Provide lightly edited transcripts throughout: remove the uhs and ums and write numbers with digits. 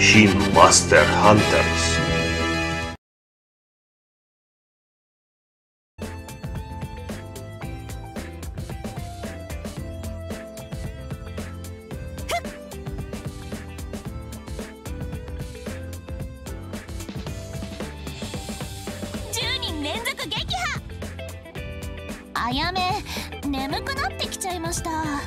新マスターハンターズ。 10人連続撃破。あやめ、眠くなってきちゃいました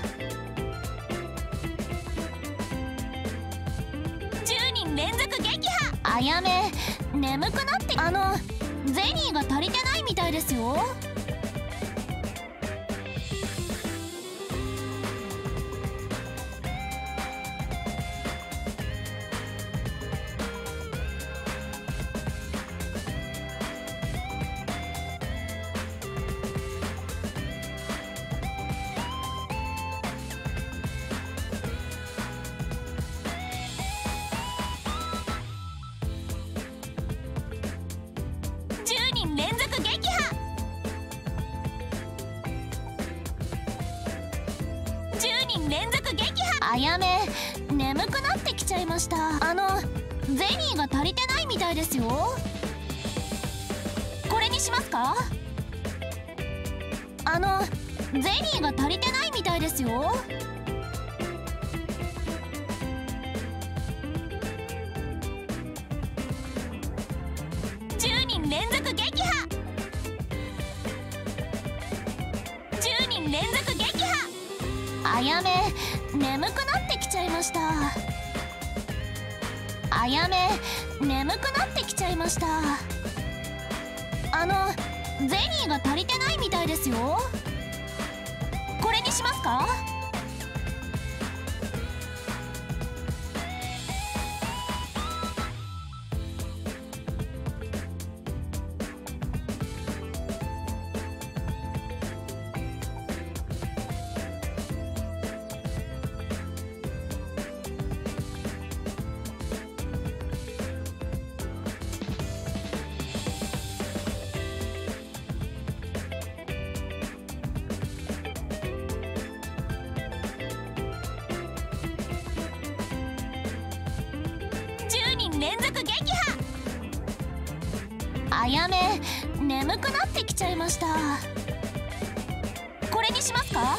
。10人連続撃破。あやめ、眠くなって、ゼニーが足りてないみたいですよ。10人連続撃破。10人連続撃破。あやめ、眠くなってきちゃいました。ゼニーが足りてないみたいですよ。これにしますか？ゼニーが足りてないみたいですよ。10人連続撃破。10人連続撃破。あやめ、眠くなってきちゃいました。あやめ、眠くなってきちゃいました。ゼニーが足りてないみたいですよ。これにしますか？10人連続撃破。あやめ、眠くなってきちゃいました。これにしますか？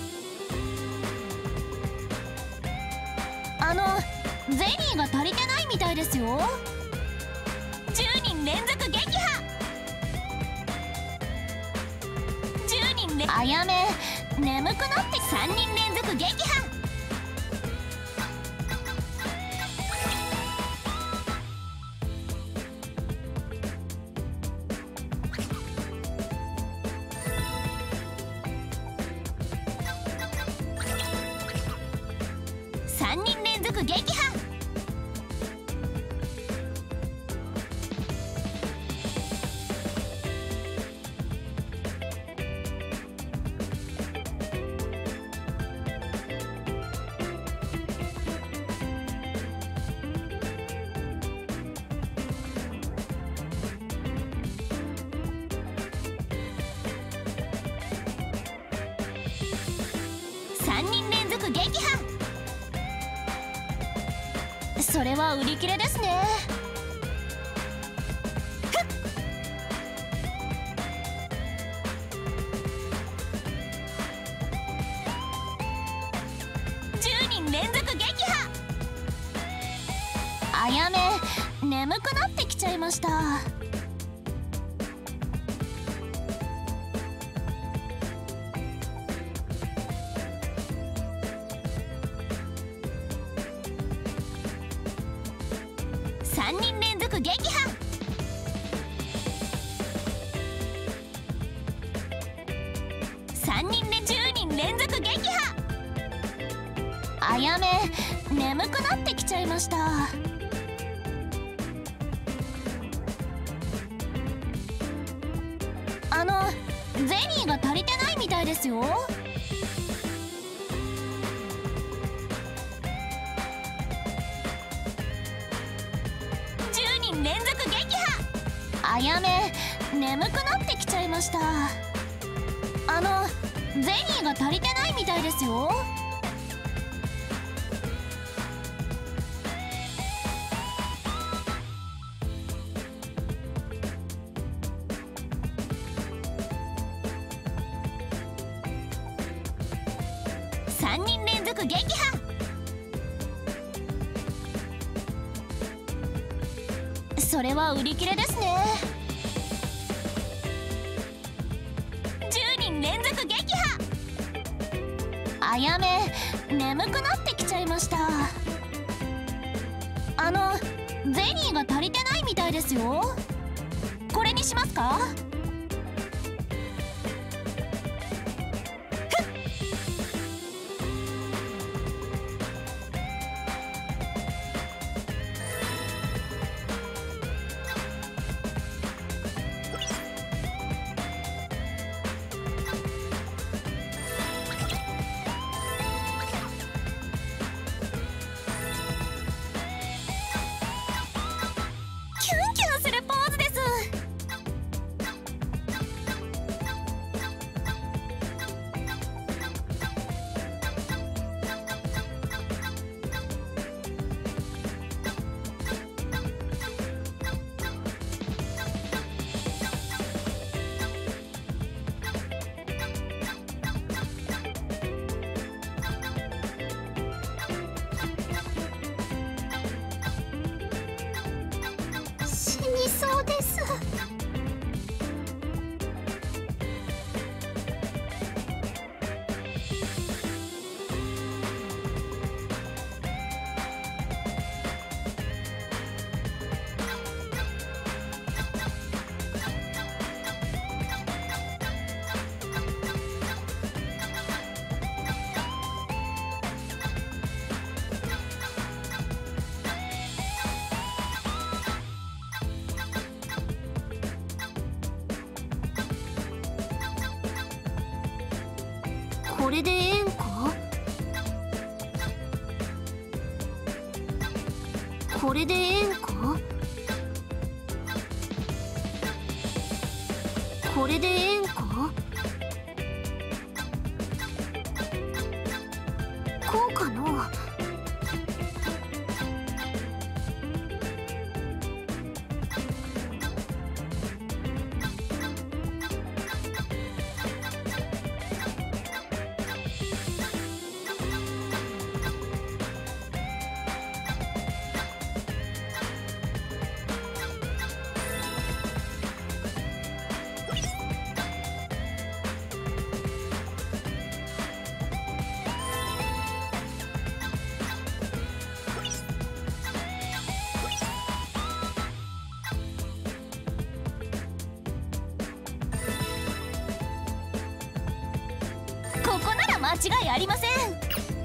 ゼニーが足りてないみたいですよ。10人連続撃破。10人連、あやめ、眠くなって、3人連続撃破。3人連続撃破。3人連続撃破。それは売り切れですね。10人連続撃破。あやめ、眠くなってきちゃいました。3人連続撃破。3人連、10人連続撃破。あやめ、眠くなってきちゃいました。ゼニーが足りてないみたいですよ。10人連続撃破。あやめ、眠くなってきちゃいました。ゼニーが足りてないみたいですよ。 3人連続撃破。それは売り切れですね。10人連続撃破。あやめ眠くなってきちゃいました。ゼニーが足りてないみたいですよ。これにしますか？キュンキュンするポーズです。死にそうです。これでええんか？これでええんか？これでええんか？こうかのう？ここなら間違いありません。